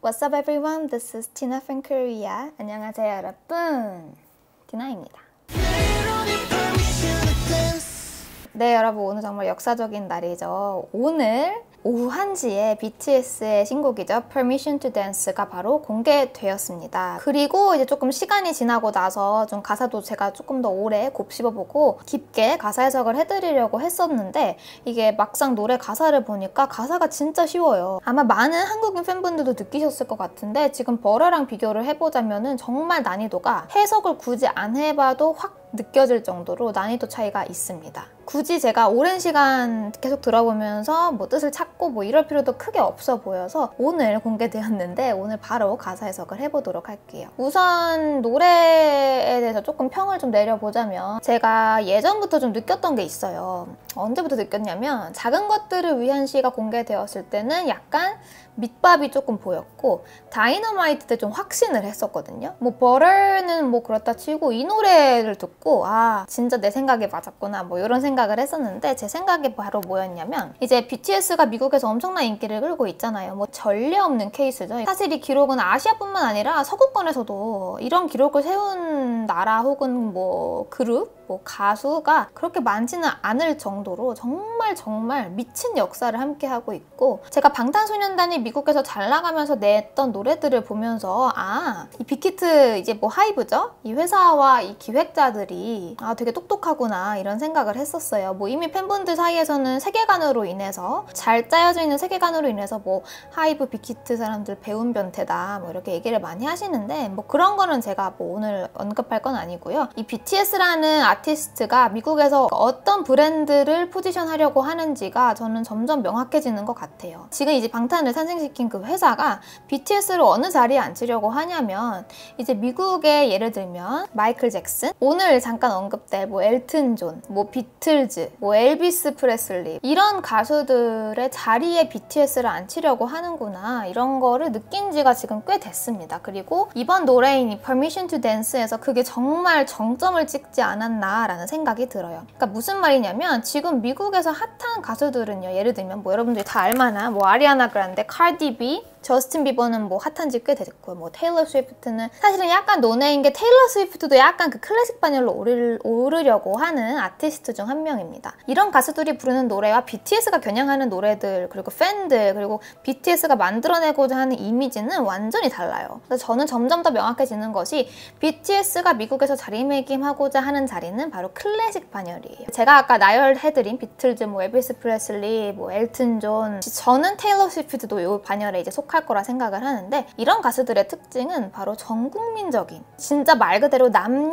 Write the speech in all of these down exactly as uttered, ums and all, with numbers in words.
What's up everyone? This is Tina from Korea. 안녕하세요 여러분. 티나입니다. 네 여러분, 오늘 정말 역사적인 날이죠. 오늘 오후 한 시에 비티에스의 신곡이죠. Permission to Dance가 바로 공개되었습니다. 그리고 이제 조금 시간이 지나고 나서 좀 가사도 제가 조금 더 오래 곱씹어보고 깊게 가사 해석을 해드리려고 했었는데 이게 막상 노래 가사를 보니까 가사가 진짜 쉬워요. 아마 많은 한국인 팬분들도 느끼셨을 것 같은데 지금 버러랑 비교를 해보자면은 정말 난이도가 해석을 굳이 안 해봐도 확 느껴질 정도로 난이도 차이가 있습니다. 굳이 제가 오랜 시간 계속 들어보면서 뭐 뜻을 찾고 뭐 이럴 필요도 크게 없어 보여서 오늘 공개되었는데 오늘 바로 가사 해석을 해보도록 할게요. 우선 노래에 대해서 조금 평을 좀 내려보자면 제가 예전부터 좀 느꼈던 게 있어요. 언제부터 느꼈냐면 작은 것들을 위한 시가 공개되었을 때는 약간 밑밥이 조금 보였고 다이너마이트 때 좀 확신을 했었거든요. 뭐 버럴는 뭐 그렇다 치고 이 노래를 듣고 아 진짜 내 생각에 맞았구나 뭐 이런 생각을 했었는데 제 생각이 바로 뭐였냐면 이제 비티에스가 미국에서 엄청난 인기를 끌고 있잖아요. 뭐 전례 없는 케이스죠. 사실 이 기록은 아시아뿐만 아니라 서구권에서도 이런 기록을 세운 나라 혹은 뭐 그룹 뭐 가수가 그렇게 많지는 않을 정도로 정말 정말 미친 역사를 함께하고 있고 제가 방탄소년단이 미국에서 잘 나가면서 냈던 노래들을 보면서 아, 이 빅히트 이제 뭐 하이브죠? 이 회사와 이 기획자들이 아 되게 똑똑하구나 이런 생각을 했었어요. 뭐 이미 팬분들 사이에서는 세계관으로 인해서 잘 짜여져 있는 세계관으로 인해서 뭐 하이브 빅히트 사람들 배운 변태다 뭐 이렇게 얘기를 많이 하시는데 뭐 그런 거는 제가 뭐 오늘 언급할 건 아니고요. 이 비티에스라는 아티스트가 미국에서 어떤 브랜드를 포지션하려고 하는지가 저는 점점 명확해지는 것 같아요. 지금 이제 방탄을 탄생시킨 그 회사가 비티에스를 어느 자리에 앉히려고 하냐면 이제 미국의 예를 들면 마이클 잭슨, 오늘 잠깐 언급될 뭐 엘튼 존, 뭐 비틀즈, 뭐 엘비스 프레슬리 이런 가수들의 자리에 비티에스를 앉히려고 하는구나 이런 거를 느낀 지가 지금 꽤 됐습니다. 그리고 이번 노래인 이 Permission to Dance에서 그게 정말 정점을 찍지 않았나 라는 생각이 들어요. 그러니까 무슨 말이냐면 지금 미국에서 핫한 가수들은요. 예를 들면 뭐 여러분들이 다 알만한 뭐 아리아나 그란데, 카디비, 저스틴 비버는 뭐 핫한 지 꽤 됐고 뭐 테일러 스위프트는 사실은 약간 논외인 게 테일러 스위프트도 약간 그 클래식 반열로 오르, 오르려고 하는 아티스트 중 한 명입니다. 이런 가수들이 부르는 노래와 비티에스가 겨냥하는 노래들 그리고 팬들 그리고 비티에스가 만들어내고자 하는 이미지는 완전히 달라요. 그래서 저는 점점 더 명확해지는 것이 비티에스가 미국에서 자리매김하고자 하는 자리는 바로 클래식 반열이에요. 제가 아까 나열해드린 비틀즈, 뭐 엘비스 프레슬리, 뭐 엘튼 존 저는 테일러 스위프트도 이 반열에 이제 속할 거라 생각을 하는데 이런 가수들의 특징은 바로 전국민적인 진짜 말 그대로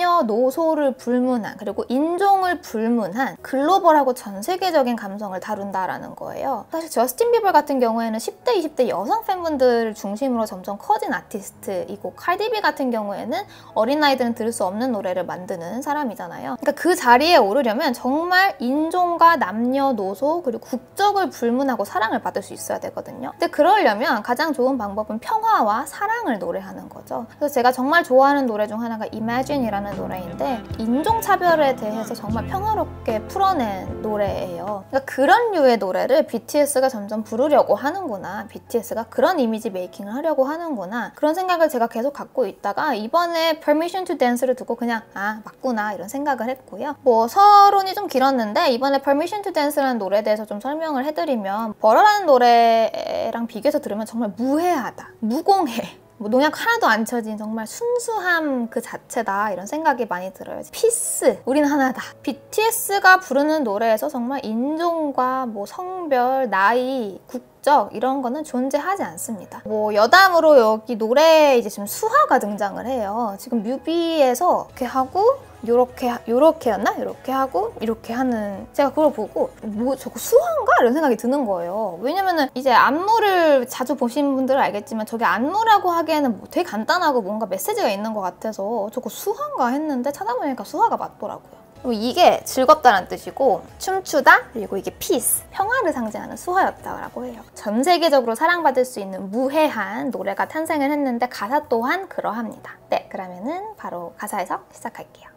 남녀노소를 불문한 그리고 인종을 불문한 글로벌하고 전 세계적인 감성을 다룬다라는 거예요. 사실 저스틴 비버 같은 경우에는 십 대, 이십 대 여성 팬분들 중심으로 점점 커진 아티스트이고 카디비 같은 경우에는 어린아이들은 들을 수 없는 노래를 만드는 사람이잖아요. 그러니까 그 자리에 오르려면 정말 인종과 남녀노소 그리고 국적을 불문하고 사랑을 받을 수 있어야 되거든요. 근데 그러려면 가장 좋은 방법은 평화와 사랑을 노래하는 거죠. 그래서 제가 정말 좋아하는 노래 중 하나가 Imagine이라는 노래인데 인종차별에 대해서 정말 평화롭게 풀어낸 노래예요. 그러니까 그런 류의 노래를 비티에스가 점점 부르려고 하는구나. 비티에스가 그런 이미지 메이킹을 하려고 하는구나. 그런 생각을 제가 계속 갖고 있다가 이번에 Permission to Dance를 듣고 그냥 아 맞구나 이런 생각을 했고요. 뭐 서론이 좀 길었는데 이번에 Permission to Dance라는 노래에 대해서 좀 설명을 해드리면 버러라는 노래랑 비교해서 들으면 정말 무해하다, 무공해 뭐 농약 하나도 안 쳐진 정말 순수함 그 자체다 이런 생각이 많이 들어요. 피스, 우린 하나다. 비티에스가 부르는 노래에서 정말 인종과 뭐 성별, 나이, 국적 이런 거는 존재하지 않습니다. 뭐 여담으로 여기 노래에 이제 지금 수화가 등장을 해요. 지금 뮤비에서 이렇게 하고 요렇게, 요렇게였나? 요렇게 하고 이렇게 하는 제가 그걸 보고 뭐 저거 수화인가? 이런 생각이 드는 거예요. 왜냐면은 이제 안무를 자주 보신 분들은 알겠지만 저게 안무라고 하기에는 뭐 되게 간단하고 뭔가 메시지가 있는 것 같아서 저거 수화인가 했는데 찾아보니까 수화가 맞더라고요. 이게 즐겁다는 뜻이고 춤추다 그리고 이게 피스, 평화를 상징하는 수화였다고 해요. 전 세계적으로 사랑받을 수 있는 무해한 노래가 탄생을 했는데 가사 또한 그러합니다. 네, 그러면은 바로 가사 해석 시작할게요.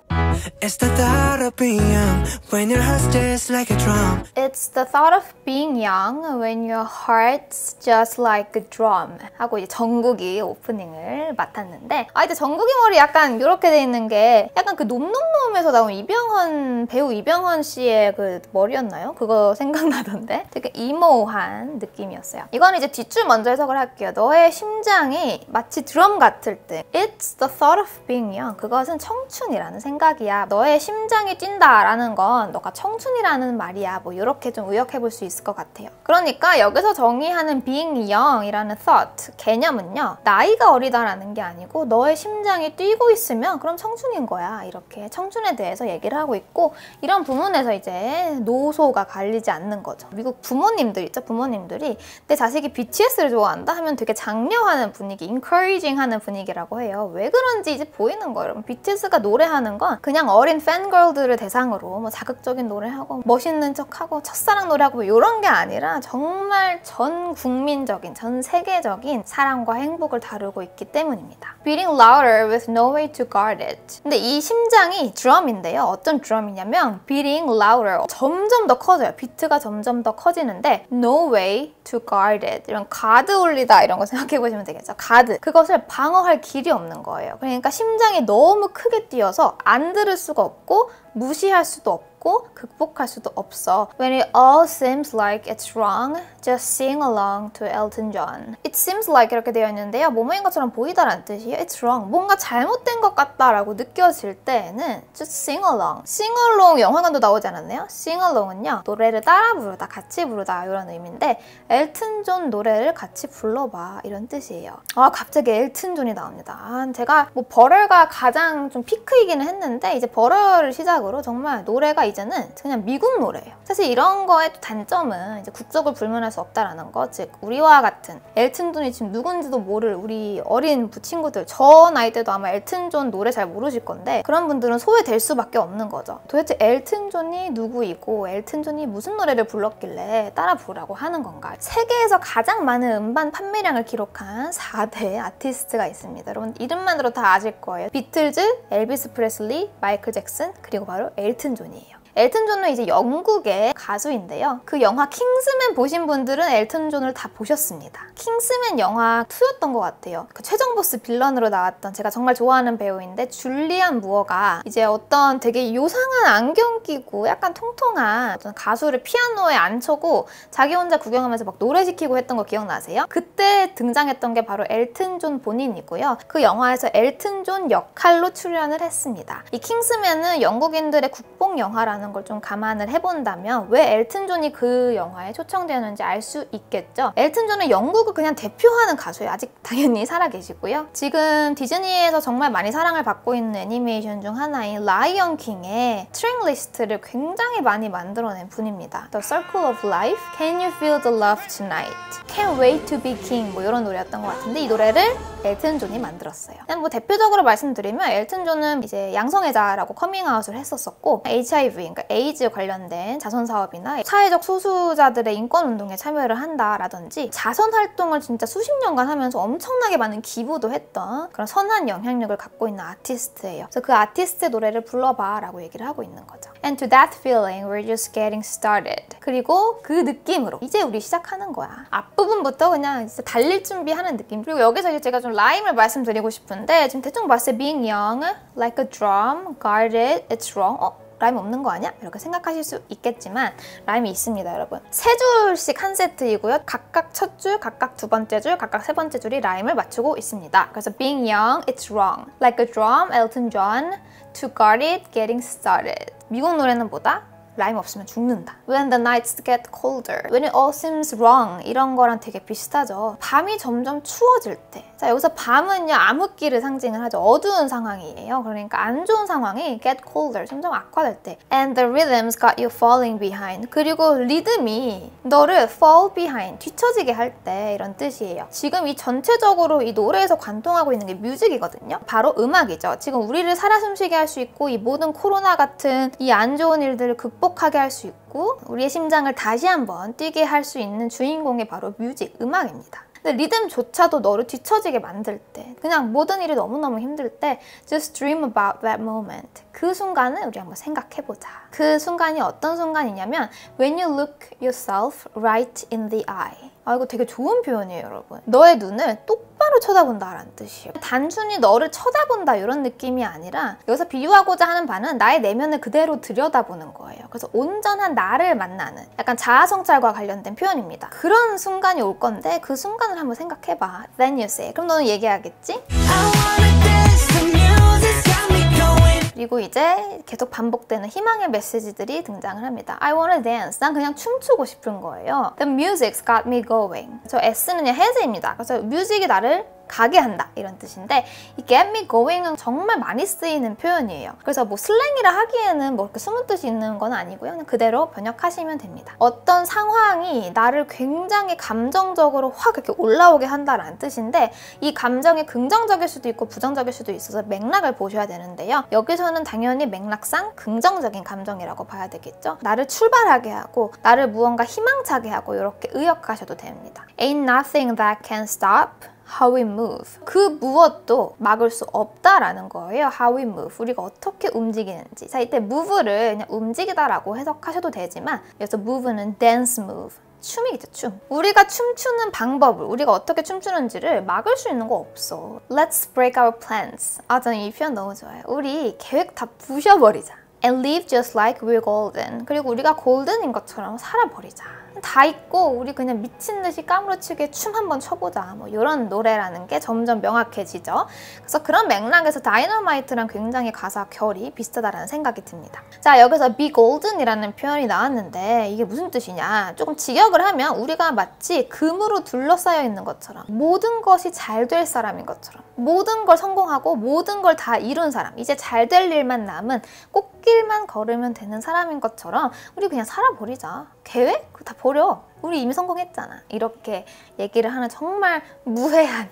It's the thought of being young when your heart's just like a drum. It's the thought of being young when your heart's just like a drum. 하고 이제 정국이 오프닝을 맡았는데, 아 이제 정국이 머리 약간 이렇게 돼 있는 게 약간 그 놈놈놈에서 나온 이병헌 배우 이병헌 씨의 그 머리였나요? 그거 생각나던데 되게 이모한 느낌이었어요. 이거는 이제 뒷줄 먼저 해석을 할게요. 너의 심장이 마치 드럼 같을 때, It's the thought of being young. 그것은 청춘이라는 생각이야. 너의 심장이 뛴다라는 건 너가 청춘이라는 말이야. 뭐 이렇게 좀 의역해 볼 수 있을 것 같아요. 그러니까 여기서 정의하는 being young이라는 thought, 개념은요. 나이가 어리다라는 게 아니고 너의 심장이 뛰고 있으면 그럼 청춘인 거야. 이렇게 청춘에 대해서 얘기를 하고 있고, 이런 부분에서 이제 노소가 갈리지 않는 거죠. 미국 부모님들 있죠? 부모님들이 내 자식이 비티에스를 좋아한다 하면 되게 장려하는 분위기, encouraging 하는 분위기라고 해요. 왜 그런지 이제 보이는 거예요. 여러분, 비티에스가 노래하는 건 그냥 어린 팬걸들을 대상으로 뭐 자극적인 노래하고 멋있는 척하고 첫사랑 노래하고 뭐 이런 게 아니라 정말 전 국민적인, 전 세계적인 사랑과 행복을 다루고 있기 때문입니다. Beating louder with no way to guard it. 근데 이 심장이 드럼인데요. 어떤 드럼이냐면 beating louder. 점점 더 커져요. 비트가 점점 더 커지는데 no way to guard it. 이런 가드 올리다 이런 거 생각해 보시면 되겠죠. 가드. 그것을 방어할 길이 없는 거예요. 그러니까 심장이 너무 크게 뛰어서 안 들을 수가 없고 무시할 수도 없고 극복할 수도 없어. When it all seems like it's wrong, just sing along to Elton John. It seems like 이렇게 되어 있는데요. 뭐뭐인 것처럼 보이다라는 뜻이에요. It's wrong. 뭔가 잘못된 것 같다라고 느껴질 때는 just sing along. Sing along 영화관도 나오지 않았나요? Sing along은요. 노래를 따라 부르다, 같이 부르다 이런 의미인데 엘튼 존 노래를 같이 불러봐 이런 뜻이에요. 아 갑자기 엘튼 존이 나옵니다. 아, 제가 뭐 버럴가 가장 좀 피크이기는 했는데 이제 버럴을 시작으로 정말 노래가 이제는 그냥 미국 노래예요. 사실 이런 거의 또 단점은 이제 국적을 불문할 수 없다라는 거. 즉 우리와 같은 엘튼 존이 지금 누군지도 모를 우리 어린 친구들, 저 나이 때도 아마 엘튼 존 노래 잘 모르실 건데 그런 분들은 소외될 수밖에 없는 거죠. 도대체 엘튼 존이 누구이고 엘튼 존이 무슨 노래를 불렀길래 따라 부르라고 하는 건가? 세계에서 가장 많은 음반 판매량을 기록한 사 대 아티스트가 있습니다. 여러분 이름만으로 다 아실 거예요. 비틀즈, 엘비스 프레슬리, 마이클 잭슨, 그리고 바로 엘튼 존이에요. 엘튼 존은 이제 영국의 가수인데요. 그 영화 킹스맨 보신 분들은 엘튼 존을 다 보셨습니다. 킹스맨 영화 이였던 것 같아요. 그 최종 보스 빌런으로 나왔던 제가 정말 좋아하는 배우인데 줄리안 무어가 이제 어떤 되게 요상한 안경 끼고 약간 통통한 어떤 가수를 피아노에 앉혀고 자기 혼자 구경하면서 막 노래 시키고 했던 거 기억나세요? 그때 등장했던 게 바로 엘튼 존 본인이고요. 그 영화에서 엘튼 존 역할로 출연을 했습니다. 이 킹스맨은 영국인들의 국뽕 영화라는 걸 좀 감안을 해본다면 왜 엘튼 존이 그 영화에 초청되었는지 알 수 있겠죠. 엘튼 존은 영국을 그냥 대표하는 가수예요. 아직 당연히 살아계시고요. 지금 디즈니에서 정말 많이 사랑을 받고 있는 애니메이션 중 하나인 라이언 킹의 트랙 리스트를 굉장히 많이 만들어낸 분입니다. The Circle of Life, Can You Feel the Love Tonight, Can't Wait to Be King 뭐 이런 노래였던 것 같은데 이 노래를 엘튼 존이 만들었어요. 그냥 뭐 대표적으로 말씀드리면 엘튼 존은 이제 양성애자라고 커밍아웃을 했었었고 에이치아이브이, 그러니까 에이즈 관련된 자선 사업이나 사회적 소수자들의 인권 운동에 참여를 한다라든지 자선 활동을 진짜 수십 년간 하면서 엄청나게 많은 기부도 했던 그런 선한 영향력을 갖고 있는 아티스트예요. 그래서 그 아티스트의 노래를 불러봐 라고 얘기를 하고 있는 거죠. And to that feeling, we're just getting started. 그리고 그 느낌으로 이제 우리 시작하는 거야. 앞부분부터 그냥 진짜 달릴 준비하는 느낌. 그리고 여기서 이제 제가 좀 라임을 말씀드리고 싶은데 지금 대충 봤을 때 being young, like a drum, guarded, it's wrong. 어? 라임 없는 거 아니야? 이렇게 생각하실 수 있겠지만 라임이 있습니다, 여러분. 세 줄씩 한 세트이고요. 각각 첫 줄, 각각 두 번째 줄, 각각 세 번째 줄이 라임을 맞추고 있습니다. 그래서 being young, it's wrong. Like a drum, Elton John. To guard it, getting started. 미국 노래는 뭐다? 라임 없으면 죽는다. When the nights get colder, when it all seems wrong 이런 거랑 되게 비슷하죠. 밤이 점점 추워질 때. 자 여기서 밤은요 암흑기를 상징을 하죠. 어두운 상황이에요. 그러니까 안 좋은 상황이 get colder, 점점 악화될 때. And the rhythms got you falling behind. 그리고 리듬이 너를 fall behind, 뒤처지게 할 때 이런 뜻이에요. 지금 이 전체적으로 이 노래에서 관통하고 있는 게 뮤직이거든요. 바로 음악이죠. 지금 우리를 살아 숨쉬게 할 수 있고 이 모든 코로나 같은 이 안 좋은 일들을 극복 하게 할 수 있고 우리의 심장을 다시 한번 뛰게 할 수 있는 주인공이 바로 뮤직, 음악입니다. 근데 리듬조차도 너를 뒤처지게 만들 때, 그냥 모든 일이 너무너무 힘들 때 just dream about that moment. 그 순간을 우리 한번 생각해보자. 그 순간이 어떤 순간이냐면 when you look yourself right in the eye. 아, 이거 되게 좋은 표현이에요, 여러분. 너의 눈을 똑바로 쳐다본다라는 뜻이에요. 단순히 너를 쳐다본다 이런 느낌이 아니라 여기서 비유하고자 하는 바는 나의 내면을 그대로 들여다보는 거예요. 그래서 온전한 나를 만나는 약간 자아성찰과 관련된 표현입니다. 그런 순간이 올 건데 그 순간을 한번 생각해봐. Then you say. 그럼 너는 얘기하겠지? 그리고 이제 계속 반복되는 희망의 메시지들이 등장을 합니다. I wanna dance. 난 그냥 춤추고 싶은 거예요. The music's got me going. 저 S는요, has입니다. 그래서 뮤직이 나를 가게 한다 이런 뜻인데 이 get me going은 정말 많이 쓰이는 표현이에요. 그래서 뭐 슬랭이라 하기에는 뭐 이렇게 숨은 뜻이 있는 건 아니고요. 그냥 그대로 번역하시면 됩니다. 어떤 상황이 나를 굉장히 감정적으로 확 이렇게 올라오게 한다라는 뜻인데 이 감정이 긍정적일 수도 있고 부정적일 수도 있어서 맥락을 보셔야 되는데요. 여기서는 당연히 맥락상 긍정적인 감정이라고 봐야 되겠죠. 나를 출발하게 하고 나를 무언가 희망차게 하고 이렇게 의역하셔도 됩니다. Ain't nothing that can stop how we move. 그 무엇도 막을 수 없다라는 거예요. how we move. 우리가 어떻게 움직이는지. 자, 이때 move를 그냥 움직이다라고 해석하셔도 되지만 여기서 move는 dance move. 춤이겠죠, 춤. 우리가 춤추는 방법을, 우리가 어떻게 춤추는지를 막을 수 있는 거 없어. Let's break our plans. 아, 저는 이 표현 너무 좋아요. 우리 계획 다 부셔버리자. And live just like we're golden. 그리고 우리가 골든인 것처럼 살아버리자. 다 있고 우리 그냥 미친 듯이 까무러치게 춤 한번 춰보자. 뭐 이런 노래라는 게 점점 명확해지죠. 그래서 그런 맥락에서 다이너마이트랑 굉장히 가사 결이 비슷하다는 생각이 듭니다. 자, 여기서 be golden이라는 표현이 나왔는데 이게 무슨 뜻이냐? 조금 직역을 하면 우리가 마치 금으로 둘러싸여 있는 것처럼 모든 것이 잘 될 사람인 것처럼 모든 걸 성공하고 모든 걸 다 이룬 사람, 이제 잘 될 일만 남은 꽃길만 걸으면 되는 사람인 것처럼 우리 그냥 살아버리자. 계획? 그거 다 버려. 우리 이미 성공했잖아. 이렇게 얘기를 하는 정말 무해한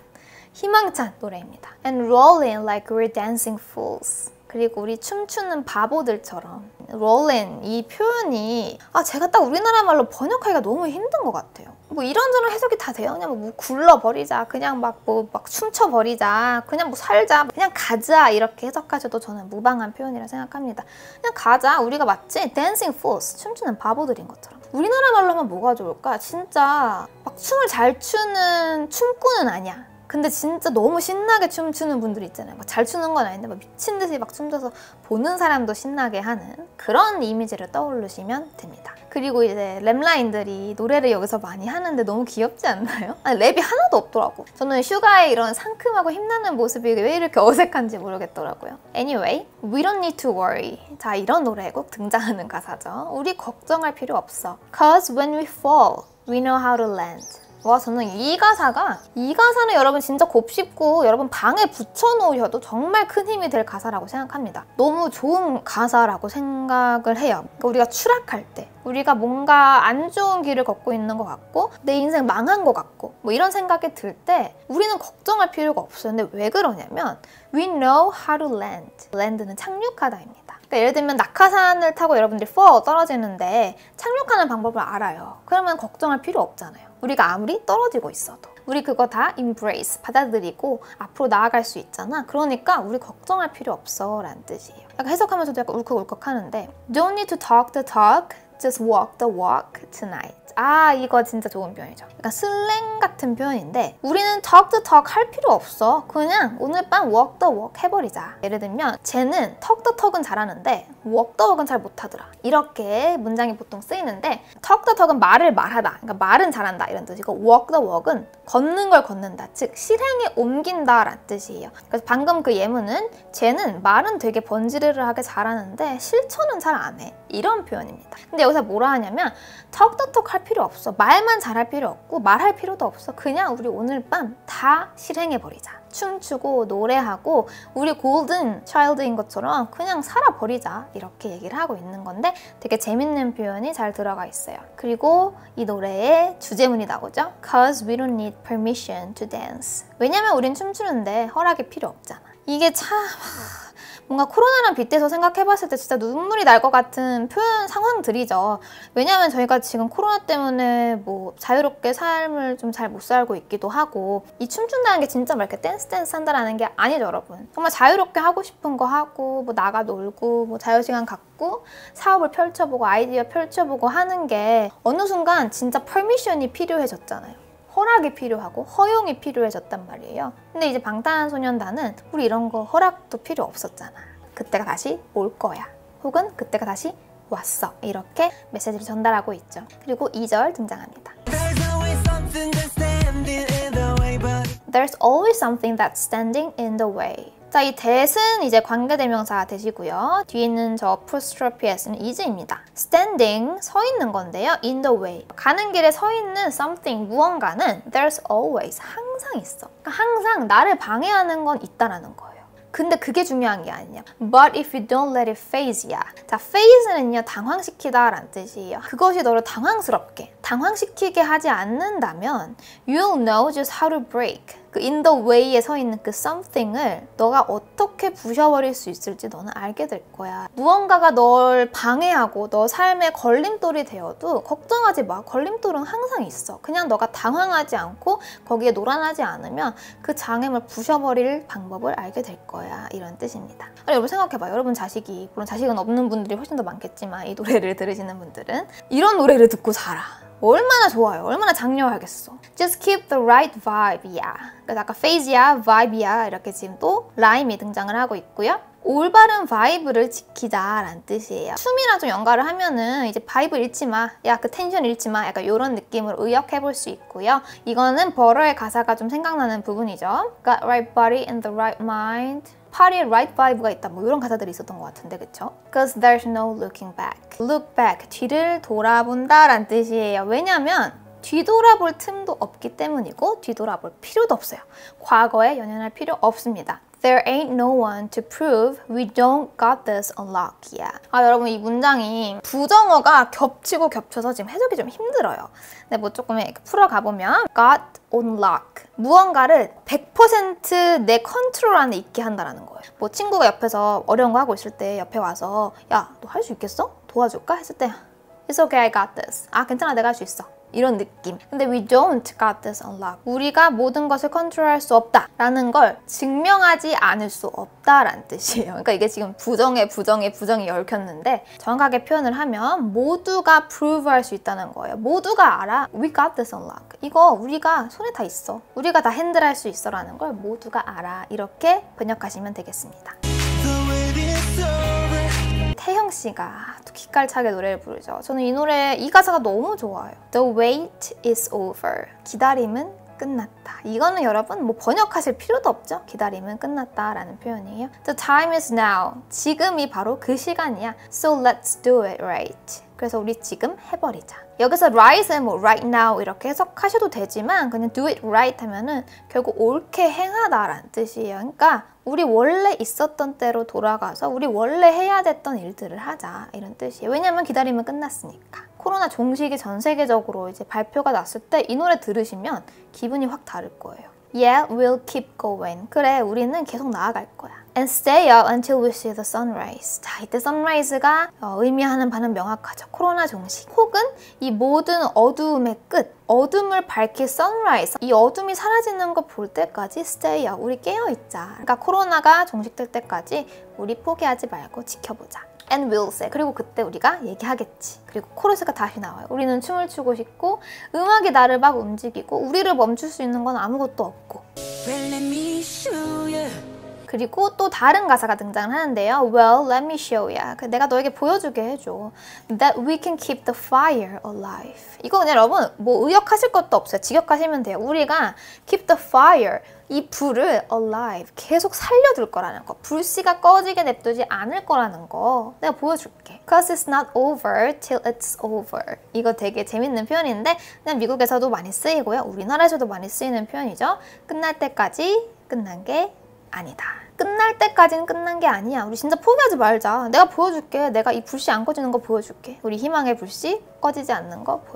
희망찬 노래입니다. And rolling like we're dancing fools. 그리고 우리 춤추는 바보들처럼. rolling 이 표현이 아 제가 딱 우리나라 말로 번역하기가 너무 힘든 것 같아요. 뭐 이런저런 해석이 다 돼요. 그냥 뭐 굴러버리자, 그냥 막 뭐 막 춤춰버리자, 그냥 뭐 살자, 그냥 가자 이렇게 해석하셔도 저는 무방한 표현이라 생각합니다. 그냥 가자. 우리가 마치 dancing fools, 춤추는 바보들인 것처럼. 우리나라 말로 하면 뭐가 좋을까? 진짜 막 춤을 잘 추는 춤꾼은 아니야. 근데 진짜 너무 신나게 춤추는 분들이 있잖아요. 막 잘 추는 건 아닌데 막 미친 듯이 막 춤춰서 보는 사람도 신나게 하는 그런 이미지를 떠올리시면 됩니다. 그리고 이제 랩라인들이 노래를 여기서 많이 하는데 너무 귀엽지 않나요? 아니, 랩이 하나도 없더라고. 저는 슈가의 이런 상큼하고 힘나는 모습이 왜 이렇게 어색한지 모르겠더라고요. Anyway, we don't need to worry. 자, 이런 노래에 꼭 등장하는 가사죠. 우리 걱정할 필요 없어. Cause when we fall, we know how to land. 와, 저는 이 가사가 이 가사는 여러분 진짜 곱씹고 여러분 방에 붙여놓으셔도 정말 큰 힘이 될 가사라고 생각합니다. 너무 좋은 가사라고 생각을 해요. 그러니까 우리가 추락할 때 우리가 뭔가 안 좋은 길을 걷고 있는 것 같고 내 인생 망한 것 같고 뭐 이런 생각이 들 때 우리는 걱정할 필요가 없어요. 근데 왜 그러냐면 We know how to land. land는 착륙하다입니다. 그러니까 예를 들면 낙하산을 타고 여러분들이 fall 떨어지는데 착륙하는 방법을 알아요. 그러면 걱정할 필요 없잖아요. 우리가 아무리 떨어지고 있어도 우리 그거 다 embrace, 받아들이고 앞으로 나아갈 수 있잖아. 그러니까 우리 걱정할 필요 없어 라는 뜻이에요. 약간 해석하면서도 약간 울컥울컥 하는데 Don't need to talk the talk, just walk the walk tonight. 아, 이거 진짜 좋은 표현이죠. 약간 슬랭 같은 표현인데 우리는 talk the talk 할 필요 없어. 그냥 오늘 밤 walk the walk 해버리자. 예를 들면 쟤는 talk the talk은 잘하는데 walk the walk은 잘 못하더라. 이렇게 문장이 보통 쓰이는데 talk the talk은 말을 말하다. 그러니까 말은 잘한다 이런 뜻이고 walk the walk은 걷는 걸 걷는다. 즉 실행에 옮긴다 라는 뜻이에요. 그래서 방금 그 예문은 쟤는 말은 되게 번지르르하게 잘하는데 실천은 잘 안 해. 이런 표현입니다. 근데 여기서 뭐라 하냐면 talk the talk 할 필요 없어. 말만 잘할 필요 없고 말할 필요도 없어. 그냥 우리 오늘 밤 다 실행해버리자. 춤추고 노래하고 우리 골든 차일드인 것처럼 그냥 살아버리자. 이렇게 얘기를 하고 있는 건데 되게 재밌는 표현이 잘 들어가 있어요. 그리고 이 노래의 주제문이 나오죠. Cause we don't need permission to dance. 왜냐면 우린 춤추는데 허락이 필요 없잖아. 이게 참... 뭔가 코로나랑 빗대서 생각해봤을 때 진짜 눈물이 날 것 같은 표현 상황들이죠. 왜냐하면 저희가 지금 코로나 때문에 뭐 자유롭게 삶을 좀 잘 못 살고 있기도 하고, 이 춤춘다는 게 진짜 막 이렇게 댄스 댄스 한다라는 게 아니죠, 여러분. 정말 자유롭게 하고 싶은 거 하고, 뭐 나가 놀고, 뭐 자유시간 갖고 사업을 펼쳐보고 아이디어 펼쳐보고 하는 게 어느 순간 진짜 퍼미션이 필요해졌잖아요. 허락이 필요하고 허용이 필요해졌단 말이에요. 근데 이제 방탄소년단은 우리 이런 거 허락도 필요 없었잖아. 그때가 다시 올 거야. 혹은 그때가 다시 왔어. 이렇게 메시지를 전달하고 있죠. 그리고 이 절 등장합니다. There's always something that's standing in the way. 자, 이 that은 이제 관계대명사 되시고요. 뒤에 있는 저 apostrophe s는 is입니다. standing, 서 있는 건데요. in the way. 가는 길에 서 있는 something, 무언가는 there's always, 항상 있어. 그러니까 항상 나를 방해하는 건 있다라는 거예요. 근데 그게 중요한 게 아니냐. But if you don't let it faze ya. 자, faze는요, 당황시키다 라는 뜻이에요. 그것이 너를 당황스럽게, 당황시키게 하지 않는다면 you'll know just how to break. 그 in the way에 서 있는 그 something을 너가 어떻게 부셔버릴 수 있을지 너는 알게 될 거야. 무언가가 널 방해하고 너 삶의 걸림돌이 되어도 걱정하지 마. 걸림돌은 항상 있어. 그냥 너가 당황하지 않고 거기에 노란하지 않으면 그 장애물 부셔버릴 방법을 알게 될 거야. 이런 뜻입니다. 아니, 여러분 생각해봐. 여러분 자식이, 물론 자식은 없는 분들이 훨씬 더 많겠지만 이 노래를 들으시는 분들은 이런 노래를 듣고 살아. 얼마나 좋아요. 얼마나 장려하겠어. Just keep the right vibe, yeah. 그래서 아까 phase야, vibe야 이렇게 지금 또 라임이 등장을 하고 있고요. 올바른 바이브를 지키자라는 뜻이에요. 춤이랑 좀 연관을 하면은 이제 바이브 잃지 마, 야 그 텐션 잃지 마, 약간 이런 느낌으로 의역해 볼 수 있고요. 이거는 버러의 가사가 좀 생각나는 부분이죠. Got right body and the right mind. 파리에 right vibe가 있다, 뭐 이런 가사들이 있었던 것 같은데, 그쵸? Cause there's no looking back. Look back, 뒤를 돌아본다 라는 뜻이에요. 왜냐면 뒤돌아볼 틈도 없기 때문이고 뒤돌아볼 필요도 없어요. 과거에 연연할 필요 없습니다. There ain't no one to prove we don't got this on lock, yeah. 아, 여러분 이 문장이 부정어가 겹치고 겹쳐서 지금 해석이 좀 힘들어요. 근데 뭐 조금 풀어가보면 got on lock. 무언가를 백 퍼센트 내 컨트롤 안에 있게 한다는 거예요. 뭐 친구가 옆에서 어려운 거 하고 있을 때 옆에 와서 야, 너 할 수 있겠어? 도와줄까? 했을 때 It's okay, I got this. 아, 괜찮아, 내가 할 수 있어. 이런 느낌. 근데 we don't got this on lock. 우리가 모든 것을 컨트롤할 수 없다 라는 걸 증명하지 않을 수 없다라는 뜻이에요. 그러니까 이게 지금 부정에 부정에 부정이 얽혔는데 정확하게 표현을 하면 모두가 prove할 수 있다는 거예요. 모두가 알아. We got this on lock. 이거 우리가 손에 다 있어. 우리가 다 핸들할 수 있어 라는 걸 모두가 알아. 이렇게 번역하시면 되겠습니다. 태형 씨가 또 기깔차게 노래를 부르죠. 저는 이 노래, 이 가사가 너무 좋아요. The wait is over. 기다림은 끝났다. 이거는 여러분 뭐 번역하실 필요도 없죠. 기다림은 끝났다 라는 표현이에요. The time is now. 지금이 바로 그 시간이야. So let's do it right. 그래서 우리 지금 해버리자. 여기서 right은 뭐 right now 이렇게 해석하셔도 되지만 그냥 do it right 하면은 결국 옳게 행하다라는 뜻이에요. 그러니까 우리 원래 있었던 때로 돌아가서 우리 원래 해야 됐던 일들을 하자 이런 뜻이에요. 왜냐면 기다림은 끝났으니까. 코로나 종식이 전 세계적으로 이제 발표가 났을 때 이 노래 들으시면 기분이 확 다를 거예요. Yeah, we'll keep going. 그래, 우리는 계속 나아갈 거야. And stay up until we see the sunrise. 자, 이때 sunrise가 어, 의미하는 바는 명확하죠. 코로나 종식. 혹은 이 모든 어두움의 끝, 어둠을 밝힐 sunrise. 이 어둠이 사라지는 거 볼 때까지 stay up. 우리 깨어있자. 그러니까 코로나가 종식될 때까지 우리 포기하지 말고 지켜보자. And we'll say. 그리고 그때 우리가 얘기하겠지. 그리고 코러스가 다시 나와요. 우리는 춤을 추고 싶고 음악이 나를 막 움직이고 우리를 멈출 수 있는 건 아무것도 없고. Well, let me show you. 그리고 또 다른 가사가 등장을 하는데요. Well, let me show ya. 내가 너에게 보여주게 해줘. That we can keep the fire alive. 이거 그냥 여러분 뭐 의역하실 것도 없어요. 직역하시면 돼요. 우리가 keep the fire, 이 불을 alive, 계속 살려둘 거라는 거. 불씨가 꺼지게 냅두지 않을 거라는 거 내가 보여줄게. Cause it's not over till it's over. 이거 되게 재밌는 표현인데 그냥 미국에서도 많이 쓰이고요. 우리나라에서도 많이 쓰이는 표현이죠. 끝날 때까지 끝난 게 아니다. 끝날 때까지는 끝난 게 아니야. 우리 진짜 포기하지 말자. 내가 보여줄게. 내가 이 불씨 안 꺼지는 거 보여줄게. 우리 희망의 불씨 꺼지지 않는 거 보여줄게.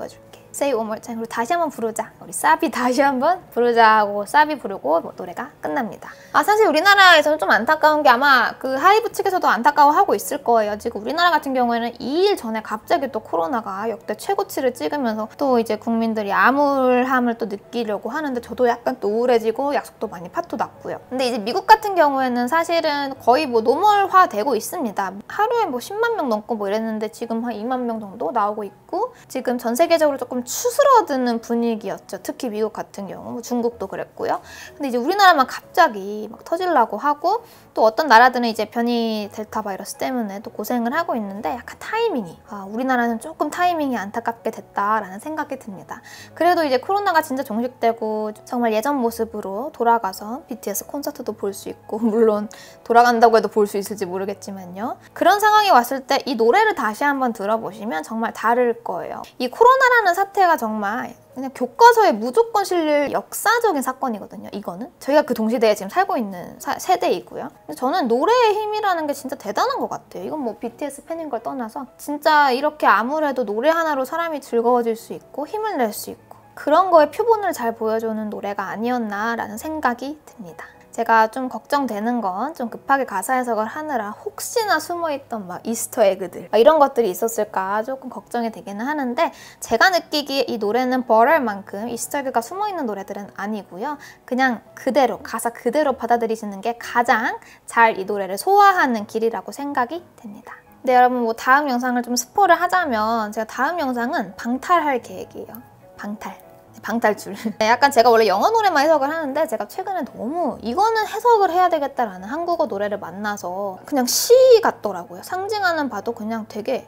Say one more time. 그리고 다시 한번 부르자. 우리 사비 다시 한번 부르자 하고 사비 부르고 뭐 노래가 끝납니다. 아 사실 우리나라에서는 좀 안타까운 게 아마 그 하이브 측에서도 안타까워하고 있을 거예요. 지금 우리나라 같은 경우에는 이 일 전에 갑자기 또 코로나가 역대 최고치를 찍으면서 또 이제 국민들이 암울함을 또 느끼려고 하는데 저도 약간 또 우울해지고 약속도 많이 파토 났고요. 근데 이제 미국 같은 경우에는 사실은 거의 뭐 노멀화 되고 있습니다. 하루에 뭐 십만 명 넘고 뭐 이랬는데 지금 한 이만 명 정도 나오고 있고 지금 전 세계적으로 조금 추스러드는 분위기였죠. 특히 미국 같은 경우, 중국도 그랬고요. 근데 이제 우리나라만 갑자기 막 터지려고 하고 또 어떤 나라들은 이제 변이 델타 바이러스 때문에 또 고생을 하고 있는데 약간 타이밍이 아, 우리나라는 조금 타이밍이 안타깝게 됐다라는 생각이 듭니다. 그래도 이제 코로나가 진짜 종식되고 정말 예전 모습으로 돌아가서 비티에스 콘서트도 볼 수 있고 물론 돌아간다고 해도 볼 수 있을지 모르겠지만요. 그런 상황이 왔을 때 이 노래를 다시 한번 들어보시면 정말 다를 거예요. 이 코로나라는 사태가 정말 그냥 교과서에 무조건 실릴 역사적인 사건이거든요. 이거는 저희가 그 동시대에 지금 살고 있는 사, 세대이고요. 근데 저는 노래의 힘이라는 게 진짜 대단한 것 같아요. 이건 뭐 비티에스 팬인 걸 떠나서 진짜 이렇게 아무래도 노래 하나로 사람이 즐거워질 수 있고 힘을 낼 수 있고 그런 거에 표본을 잘 보여주는 노래가 아니었나라는 생각이 듭니다. 제가 좀 걱정되는 건 좀 급하게 가사 해석을 하느라 혹시나 숨어있던 막 이스터 에그들 이런 것들이 있었을까 조금 걱정이 되기는 하는데 제가 느끼기에 이 노래는 버럴만큼 이스터 에그가 숨어있는 노래들은 아니고요. 그냥 그대로 가사 그대로 받아들이시는 게 가장 잘 이 노래를 소화하는 길이라고 생각이 됩니다. 네 여러분 뭐 다음 영상을 좀 스포를 하자면 제가 다음 영상은 방탈할 계획이에요. 방탈. 방탈출. 약간 제가 원래 영어 노래만 해석을 하는데 제가 최근에 너무 이거는 해석을 해야 되겠다라는 한국어 노래를 만나서 그냥 시 같더라고요. 상징하는 바도 그냥 되게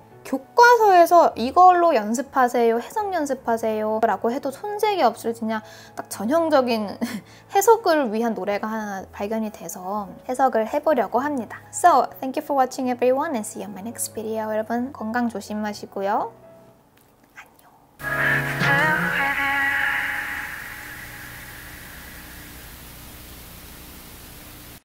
교과서에서 이걸로 연습하세요, 해석 연습하세요 라고 해도 손색이 없을 그냥 딱 전형적인 해석을 위한 노래가 하나 발견이 돼서 해석을 해보려고 합니다. So, thank you for watching everyone and see you in my next video. 여러분 건강 조심하시고요.